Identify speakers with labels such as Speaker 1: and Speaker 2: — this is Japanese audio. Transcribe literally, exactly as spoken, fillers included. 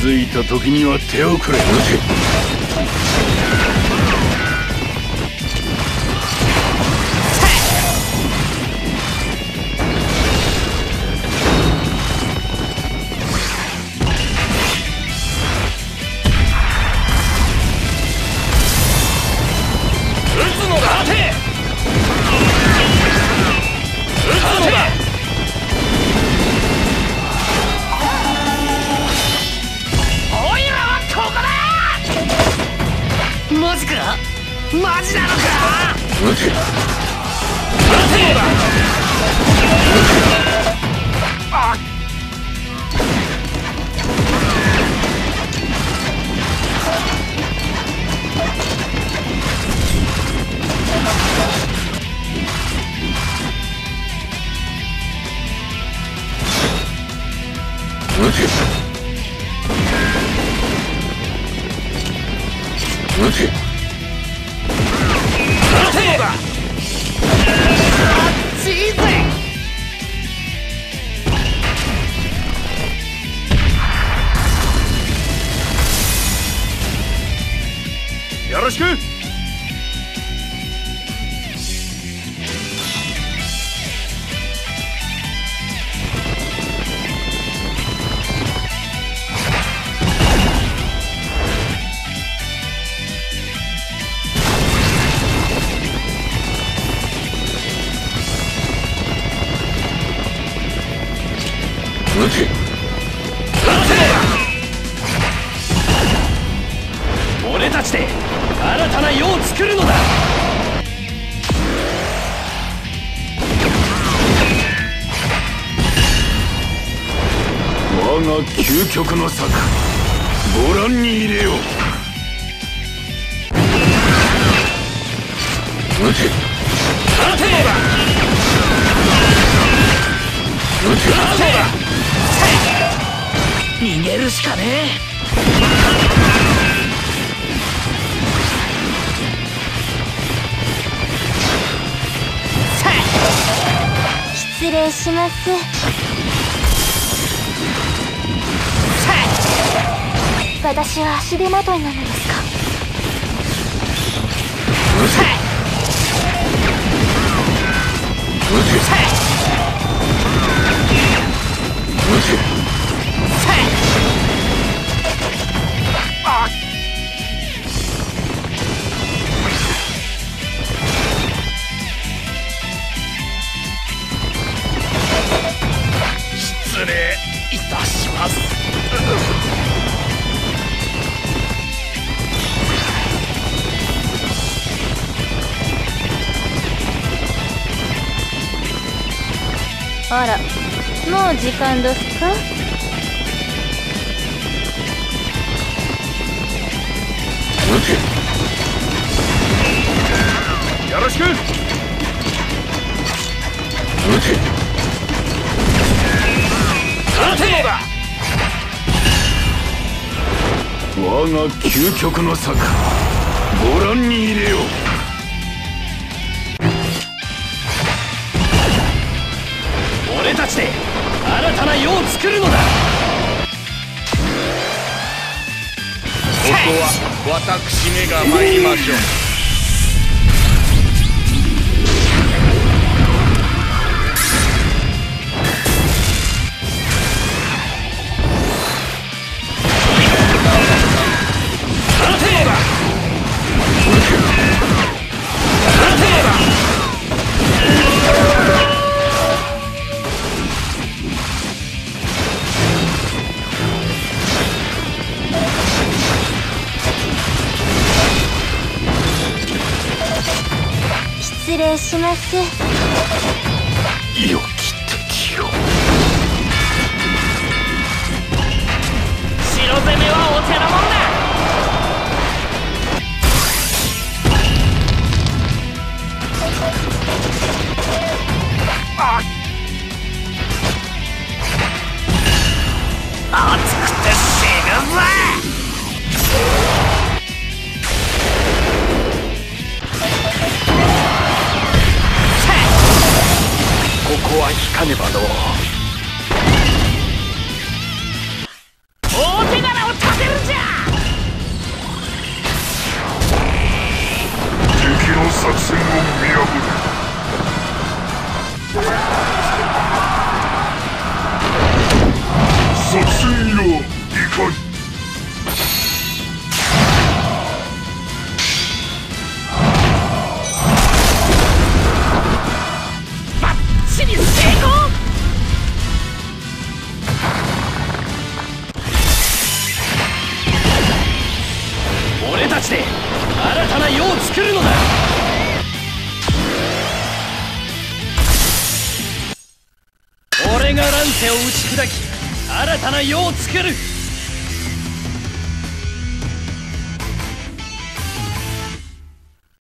Speaker 1: づいた時には手をくれ。
Speaker 2: マジなのか。
Speaker 1: 撃て。
Speaker 2: あっ。
Speaker 1: 撃て。撃て。よろしく。撃て。
Speaker 2: 俺たちで新たな世を作るのだ。
Speaker 1: 我が究極の策、ご覧に入れよう。撃て。
Speaker 2: 撃て。
Speaker 1: 撃て。
Speaker 2: 逃げるしかねえ。
Speaker 3: 失礼します。私は足手まといなのですか。
Speaker 1: 撃て。撃て。撃て。
Speaker 2: あっ。失礼いたします。
Speaker 3: あら、もう時間ですか。
Speaker 1: 撃て。
Speaker 2: よろしく。
Speaker 1: 撃て。
Speaker 2: 撃て。
Speaker 1: 我が究極の策、ご覧に入れよう。
Speaker 2: 俺たちで新たな世を作るのだ。
Speaker 4: ここは私めが参りましょう。
Speaker 3: 失礼します。
Speaker 1: 良き敵よ。
Speaker 2: 城攻めはお手のもんだ。あっ。熱くて死ぬぜ。ここは引かねばの。大手柄を前が乱世を打ち砕き新たな世を作る。